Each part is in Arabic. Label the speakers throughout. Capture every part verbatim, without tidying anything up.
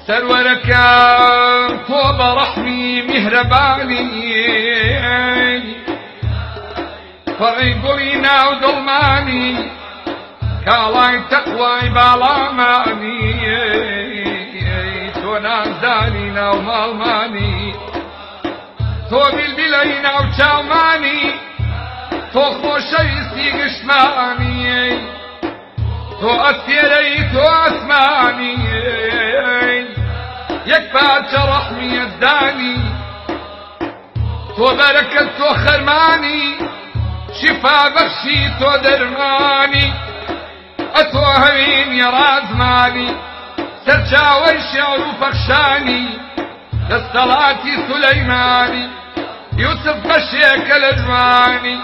Speaker 1: سرورەکە تۆ بە ڕەحمی میهرەبانی پەڕی گوڵی ناو دڵمانی کاڵای تەقوای باڵامانی تۆ نازدانی ناو ماڵمانی تۆ بیلبیلەی ناو چاومانی تۆ خۆشەویستی گشتمانی تۆ ئەسێرەی تۆ ئەسمانی یەک پارچە ڕەحمیت دانی تۆ بەرەکەت تۆ خەرمانی شفا بەخشی تۆ دەرمانی ئەتۆ هەوینی ڕازمانی سەرچاوەی شێعر و پەخشانی دەستەڵاتی سولەیمانی یوسف بەشێکە لە جوانی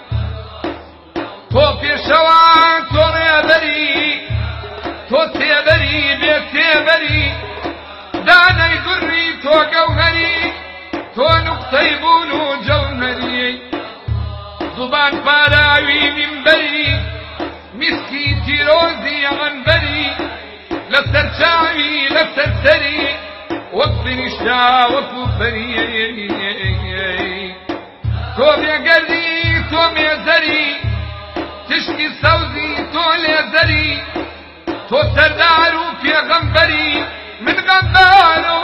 Speaker 1: تۆ پێشەوان تۆ ڕێبەری تۆ تێبەری بێ تێبەری دانەی دوڕی تۆ گەوهەری تۆ نوقتەی بوون و جەوهەری زوبان پاراوی منبەری میسکی تیرۆزی عنبەری لەسەر چاوی لەسەر سەری وەک فریشتا وەکو پەری تۆ بێگەردی تۆ مێزەری تشکی سەوزی تۆ لێزەری تۆ سەردار و پێغەمبەری من غەمبار و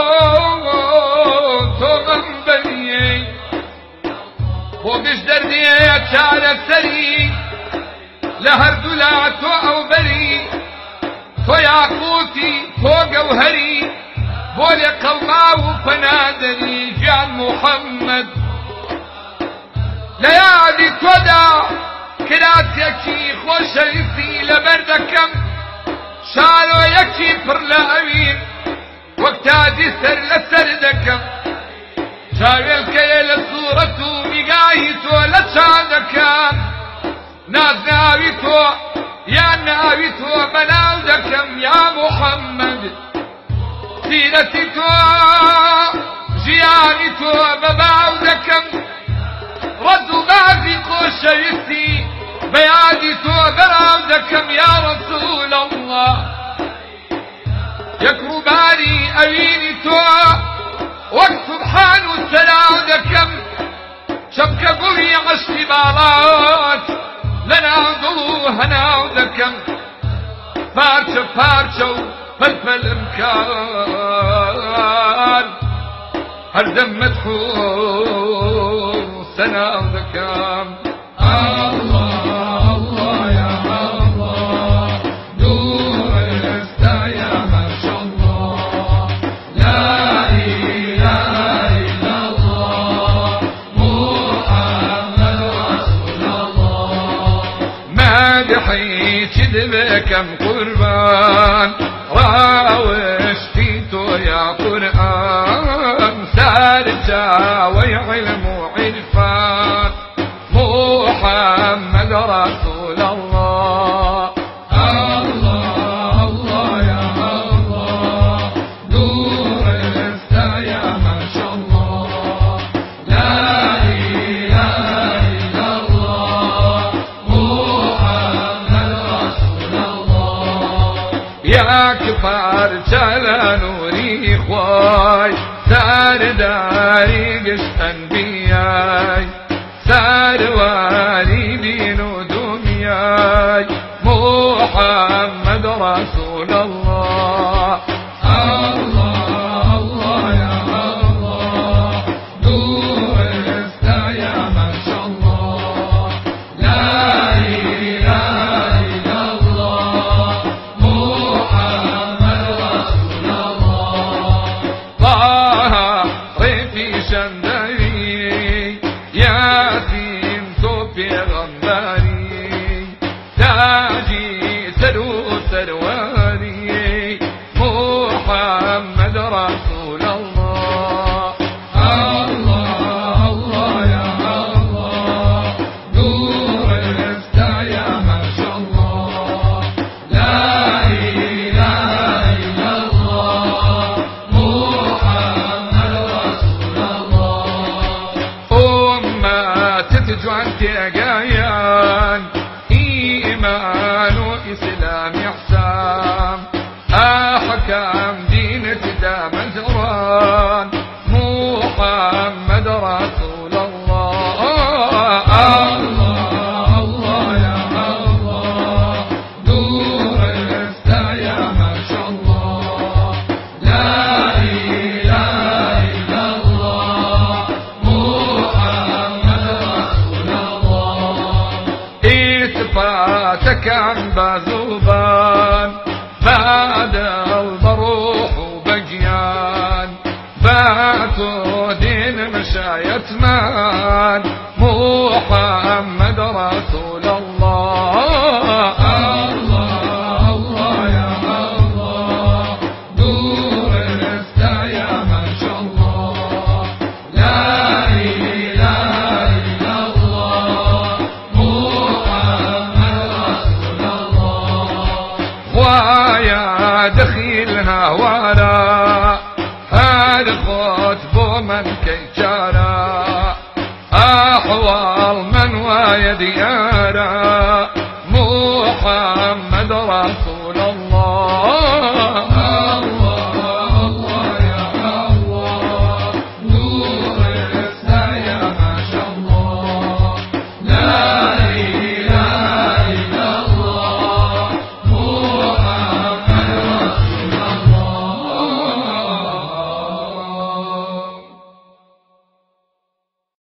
Speaker 1: تۆ غەمبەری بۆ گشت دەردێ چارەسەری لە هەردوو لا تۆ ئەوبەری تۆ یاقوتی تۆ گەوهەری بۆ لێ قەڵما و پەنادەری گیان موحەممەد لە یادی تۆدا کراسێکی خۆشەویستی لەبەر دەکەم شارۆیەکی پڕ لە ئەوین وەک تاجی سەر لەسەر دەکەم چاوێڵکەیە لە سوورەت و میگاهی تۆ لە چاندەکەم نازناوی تۆ یان ناوی تۆ بەناو دەکەم یا موحەممەد سیرەتی تۆ ژیانی تۆ بەباو دەکەم ڕەد و بازی خۆشەویستی بەیادی تۆ بەراو دەکەم یا ڕەسوول ئەڵڵا یەک ڕووباری ئەوینی تۆ وەک سوبحان و سەلاو دەکەم شەبکە گوڵی عەشقی باڵات لەناو دڵ و هەناو دەکەم پارچە پارچە و پەلپەلم کار هەردەم مەدحوو سەناو دەکەم بكم قربان راوشتي تو يا قرآن سارجا وعلم وعرفان محمد رسول الله الله الله يا الله نور الاستا يا ما شاء الله لا إله إلا الله يا كفار جلا نوري خواي سار داري قشت انبياي سار واري بينو دنياي محمد رسول الله الله الله يا الله نور الاستا يا ما شاء الله لا إله إلا الله محمد رسول الله الله الله يا الله نور الاستا يا ما شاء الله لا إله إلا الله محمد رسول الله أمة تتجوع تقايان إيمان وإسلام إحسان أحكام دين بازوبان بعد البروح وبقيان باتوا دين مشى يتمان محمد رسول الله. الله الله يا الله نور الاستا يا ما شاء الله لا اله الا الله محمد رسول الله. ويا دخيلها ولا هاد خطب من كيجارا أحوال من ويديارا محمد رسول